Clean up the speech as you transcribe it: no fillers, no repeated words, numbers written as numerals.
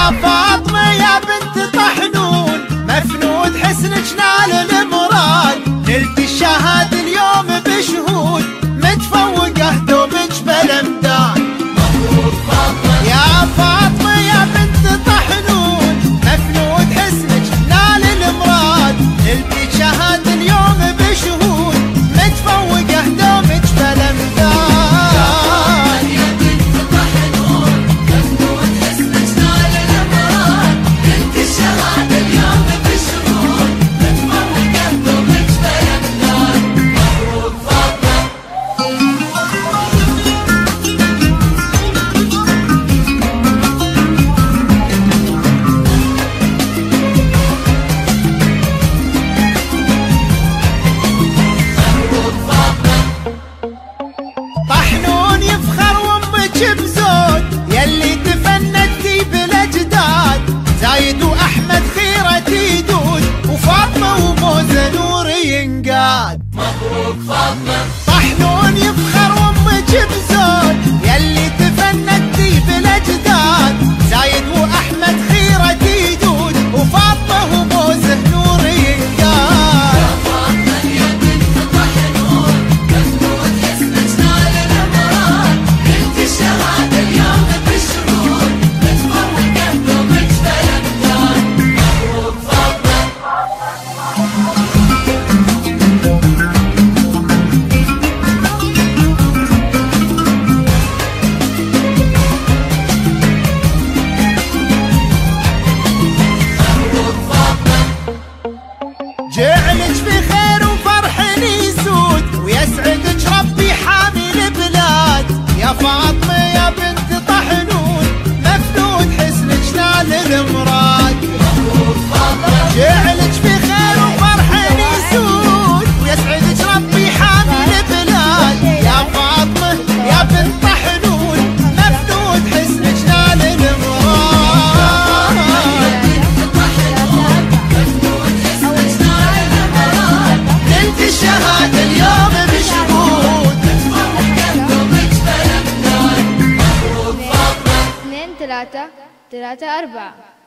يا فاطمة يا بنت طحنون، مفنود حسنك نال المراد، نلت الشهادة اليوم بشهود، متفوقة دومك بالامداد. مبروك فاطمة يا فاطمة يا بنت طحنون، مفنود حسنك نال المراد، نلت الشهادة اليوم بشهود، متفوقة دومك بالامداد. يلي تفندتي بالاجداد، زايد واحمد خيرتي يدود، وفاطمه وموزه نور ينقاد. مبروك فاطمه طحنون يفخر وامك بزود، يلي تفندتي بالاجداد، زايد واحمد خيرتي يدود، وفاطمه وموزه نور ينقاد. يا فاطمه يا بنت طحنون، مفنود حسنك نال المراد، نلت الشهاده اليوم بشهود، متفوقه دومك بالامداد. مبروك فاطمه. جعلك بخير وفرح يسود، ويسعدك ربي حامي البلاد. يا فاطمة يا بنت طحنون، مفنود حسنك نال المراد. مبروك فاطمة جعلك بخير وفرح يسود، ويسعدك ربي حامي البلاد. يا فاطمة يا بنت طحنون، مفنود حسنك نال المراد. الشهادة اليوم بشهود، دومك بالامداد. مبروك فاطمة. 2 3 3 4